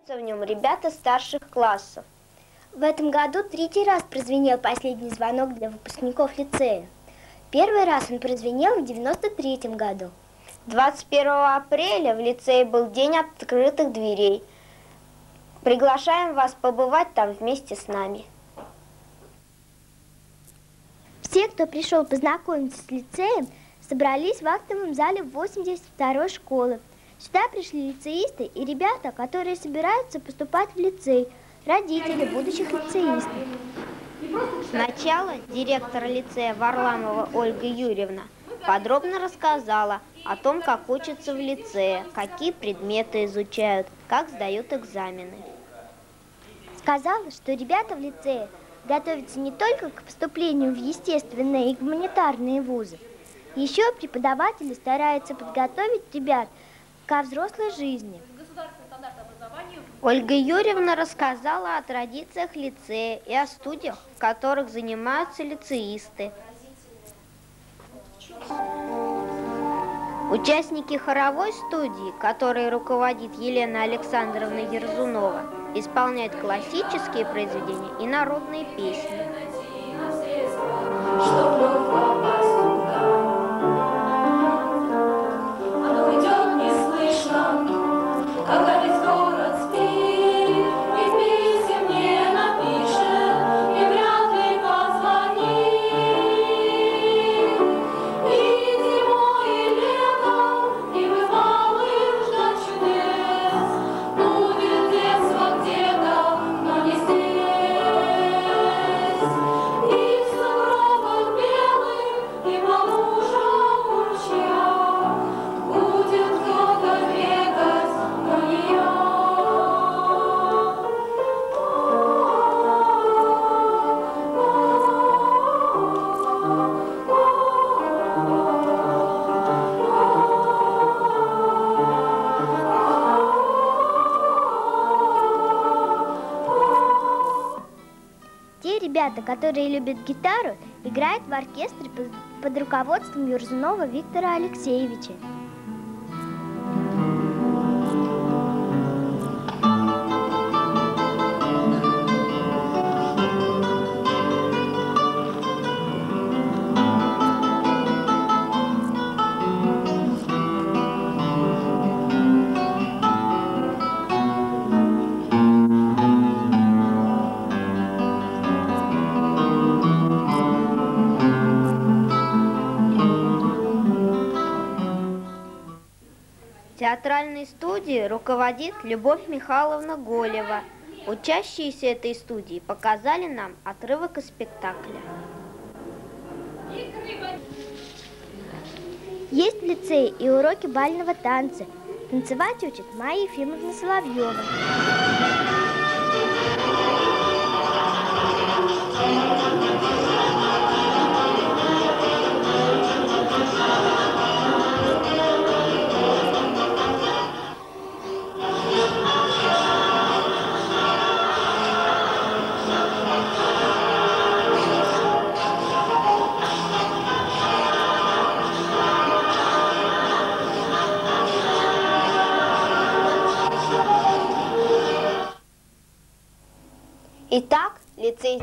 В нем ребята старших классов. В этом году третий раз прозвенел последний звонок для выпускников лицея. Первый раз он прозвенел в 93-м году. 21 апреля в лицее был день открытых дверей. Приглашаем вас побывать там вместе с нами. Все, кто пришел познакомиться с лицеем, собрались в актовом зале 82-й школы. Сюда пришли лицеисты и ребята, которые собираются поступать в лицей, родители будущих лицеистов. Сначала директор лицея Варламова Ольга Юрьевна подробно рассказала о том, как учатся в лицее, какие предметы изучают, как сдают экзамены. Сказала, что ребята в лицее готовятся не только к поступлению в естественные и гуманитарные вузы. Еще преподаватели стараются подготовить ребят ко взрослой жизни. Ольга Юрьевна рассказала о традициях лицея и о студиях, в которых занимаются лицеисты. Участники хоровой студии, которой руководит Елена Александровна Ерзунова, исполняют классические произведения и народные песни. Ребята, которые любят гитару, играют в оркестре под руководством Ерзунова Виктора Алексеевича. Театральной студией руководит Любовь Михайловна Голева. Учащиеся этой студии показали нам отрывок из спектакля. Есть в лицее и уроки бального танца. Танцевать учит Майя Ефимовна Соловьева.